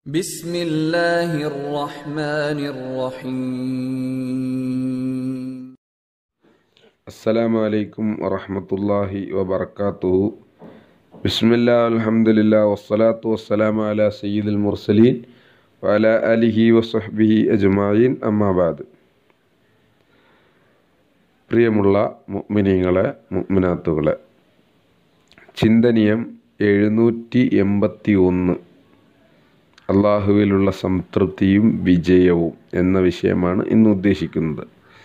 بسم الله الرحمن الرحيم. السلام عليكم ورحمة الله وبركاته. بسم الله والحمد لله والصلاة والسلام على سيد المرسلين وعلى آله وصحبه أجمعين أما بعد. പ്രിയമുള്ള മുഅ്മിനീങ്ങളെ മുഅ്മിനാത്തുകളെ, ചിന്തനീയം 781 അള്ളാഹുവിലുള്ള സംതൃപ്തിയും വിജയവും എന്ന വിഷയമാണ് ഇന്ന് ഉദ്ദേശിക്കുന്നത്.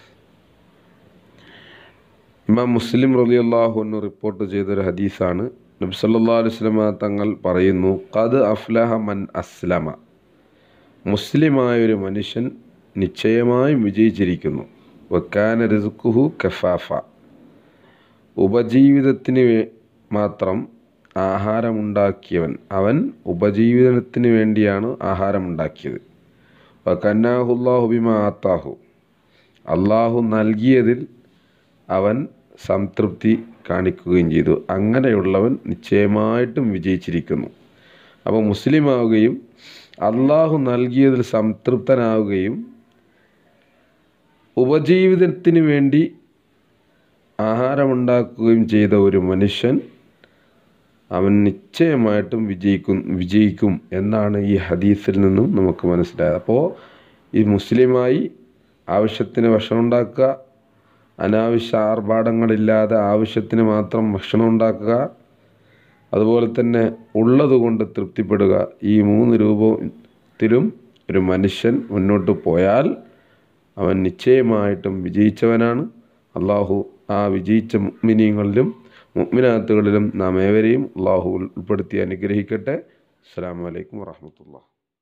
ഇമാം മുസ്ലിം റളിയല്ലാഹു അൻഹു റിപ്പോർട്ട് ചെയ്തൊരു ഹദീസാണ്. നബി സല്ലല്ലാഹു അലൈഹി വസല്ലം തങ്ങൾ പറയുന്നു, ഖദ് അഫ്ലഹ മൻ അസ്ലമ. മുസ്ലിമായൊരു മനുഷ്യൻ നിശ്ചയമായും വിജയിച്ചിരിക്കുന്നു. വക്കാന റിസ്ഖുഹു കഫാഫ. ഉപജീവിതത്തിന് മാത്രം ആഹാരമുണ്ടാക്കിയവൻ, അവൻ ഉപജീവനത്തിന് വേണ്ടിയാണ് ആഹാരമുണ്ടാക്കിയത്. വകന്നാഹുല്ലാഹു ബിമാ ആത്താഹു. അള്ളാഹു നൽകിയതിൽ അവൻ സംതൃപ്തി കാണിക്കുകയും ചെയ്തു. അങ്ങനെയുള്ളവൻ നിശ്ചയമായിട്ടും വിജയിച്ചിരിക്കുന്നു. അപ്പോൾ മുസ്ലിമാവുകയും അള്ളാഹു നൽകിയതിൽ സംതൃപ്തനാവുകയും ഉപജീവിതത്തിന് വേണ്ടി ആഹാരമുണ്ടാക്കുകയും ചെയ്ത ഒരു മനുഷ്യൻ, അവൻ നിശ്ചയമായിട്ടും വിജയിക്കും എന്നാണ് ഈ ഹദീസിൽ നിന്നും നമുക്ക് മനസ്സിലായത്. അപ്പോൾ ഈ മുസ്ലിമായി ആവശ്യത്തിന് ഭക്ഷണം ഉണ്ടാക്കുക, അനാവശ്യ ആർഭാടങ്ങളില്ലാതെ ആവശ്യത്തിന് മാത്രം ഭക്ഷണം ഉണ്ടാക്കുക, അതുപോലെ തന്നെ ഉള്ളതുകൊണ്ട് തൃപ്തിപ്പെടുക, ഈ 3 രൂപത്തിലും ഒരു മനുഷ്യൻ മുന്നോട്ട് പോയാൽ അവൻ നിശ്ചയമായിട്ടും വിജയിച്ചവനാണ്. അള്ളാഹു ആ വിജയിച്ച മുഅ്മിനീങ്ങളിലും മുഅ്മിനാത്തുകളിലും നാം ഏവരെയും അള്ളാഹു ഉൾപ്പെടുത്തി അനുഗ്രഹിക്കട്ടെ. അസ്സലാമു അലൈക്കും വറഹ്മത്തുള്ളാഹി.